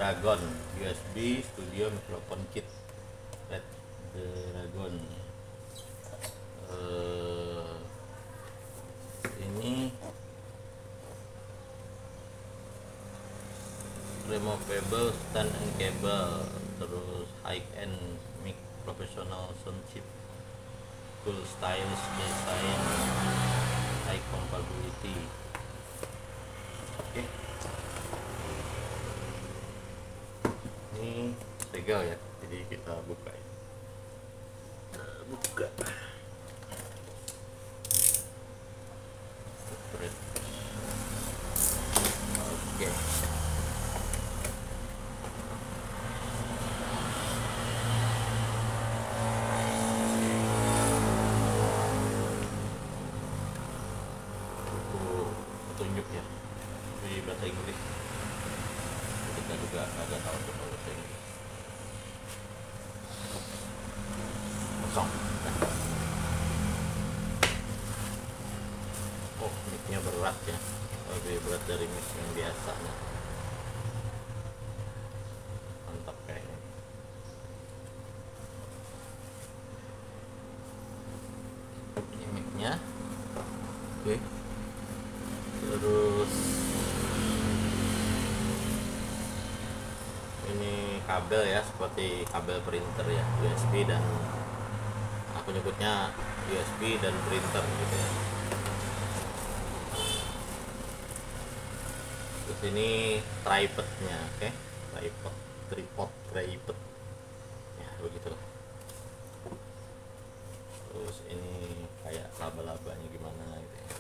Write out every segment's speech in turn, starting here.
Dragon USB Studio Microphone Kit. Red Dragon. Ini removable stand and cable, terus high end mic, professional sound chip, cool stylish design, high compatibility. Oke. Ini segel ya, jadi kita buka ya. Buka. Oke. Petunjuk ya di bahasa Inggris, kita juga agak tahu untuk bahasa Inggris. Kosong. Oh, mic-nya berat ya, lebih berat dari mic yang biasanya. Mantap kayaknya. Ini mic-nya. Oke. Terus ini kabel ya, seperti kabel printer ya, USB, dan aku nyebutnya USB dan printer gitu ya. Terus ini tripodnya, oke. Tripod ya, begitulah. Terus ini kayak laba-labanya gimana gitu ya.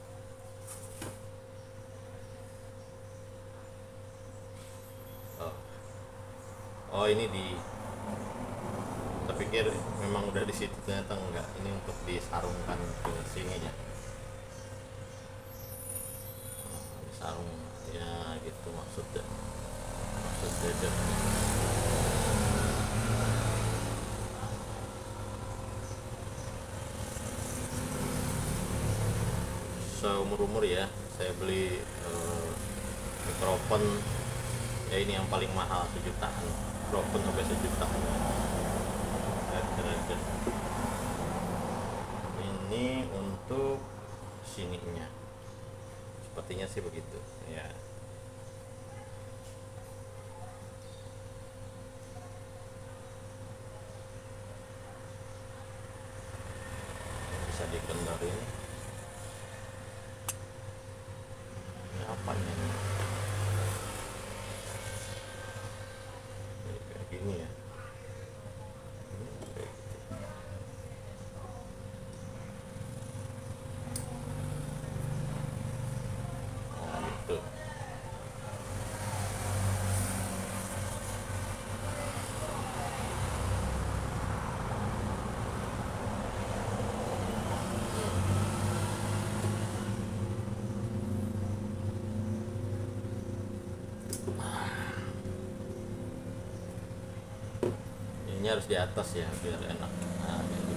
Oh, ini kita pikir memang udah di situ, ternyata enggak. Ini untuk disarungkan ke sini ya. Disarung ya gitu maksudnya. Seumur-umur ya saya beli mikrofon ya, ini yang paling mahal, 1 jutaan. Mikrofon sampai 1 jutaan. Ini untuk sininya, sepertinya sih begitu ya. Bisa dikendaliin. Ini apanya nih? Kayak gini ya. Oh, gitu. Ini harus di atas ya biar enak. Nah, gitu.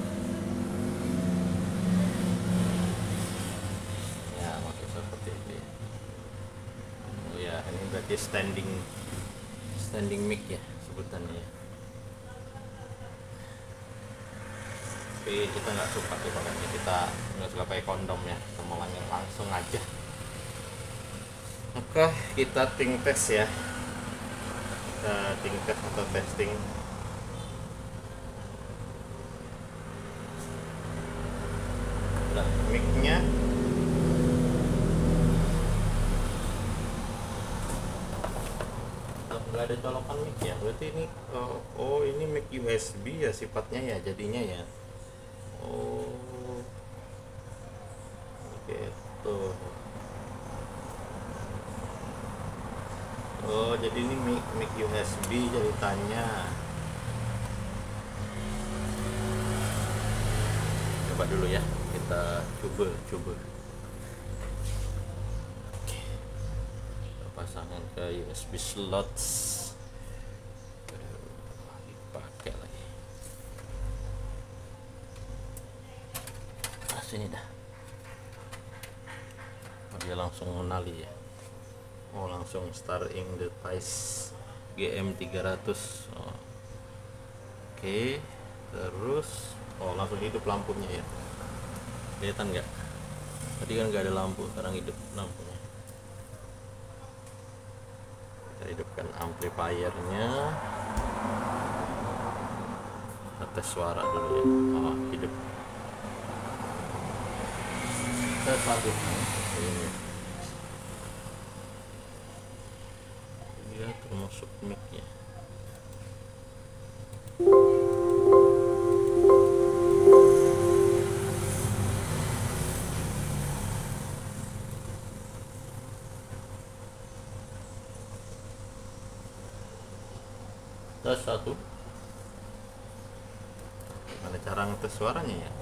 Ya maksud seperti itu ya. Oh ya, ini berarti standing mic ya sebutannya ya. Tapi kita nggak suka tuh pakainya, kita nggak suka pakai kondom ya, kita mau langsung aja. Oke, kita ting tes ya, kita ting tes atau testing. Nah, mic-nya nggak ada colokan mic ya, berarti ini oh ini mic USB ya sifatnya ya, jadinya ya. Oh gitu. Oh jadi ini mic USB ceritanya. Coba dulu ya, kita coba. Pasangan ke USB slots, dipakai lagi. Sini dah. Oh, dia langsung mengenali ya. Oh langsung starting device. GM300. Oke, terus langsung hidup lampunya ya, kelihatan nggak? Tadi kan nggak ada lampu, sekarang hidup lampunya. Kita hidupkan amplifiernya, kita tes suara dulu ya. Hidup. Tes satu ini dia termasuk mic-nya. Tes satu. Gimana cara ngetes suaranya ya?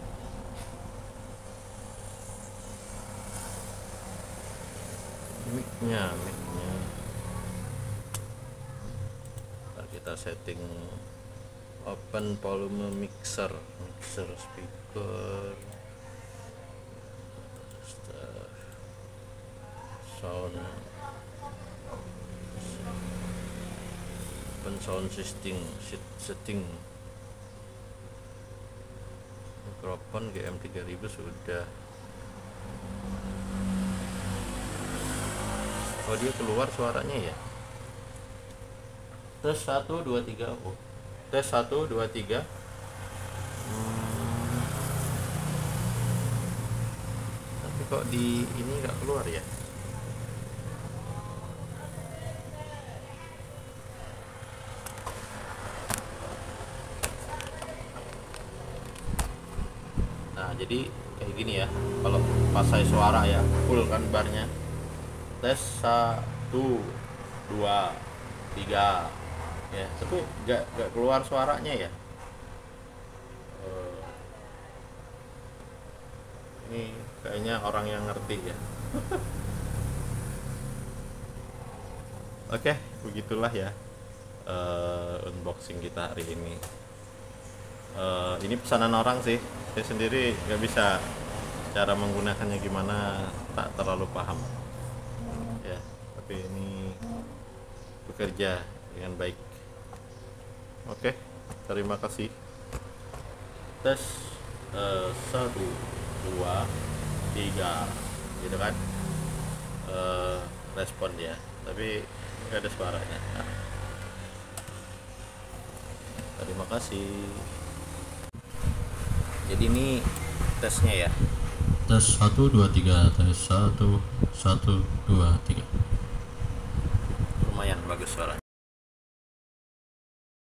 Mic-nya. Ntar kita setting open volume mixer speaker, sound, open sound setting, mikrofon GM3000 sudah. Dia keluar suaranya ya. Tes 1 2 3. Tes 1 2 3. Tapi kok di ini nggak keluar ya? Nah, jadi kayak gini ya. Kalau pas saya suara ya, full kan barnya. Tes 1 2 3 ya, tapi nggak keluar suaranya ya. Ini kayaknya orang yang ngerti ya. Oke, begitulah ya unboxing kita hari ini. Ini pesanan orang sih, saya sendiri nggak bisa cara menggunakannya gimana, tak terlalu paham ya, tapi ini bekerja dengan baik. Oke, terima kasih. Tes 1 2 3 gitu kan, respon dia, tapi nggak ada suaranya. Terima kasih. Jadi ini tesnya ya. Tes 1 2 3. Tes 1 1 2 3. Lumayan bagus suaranya.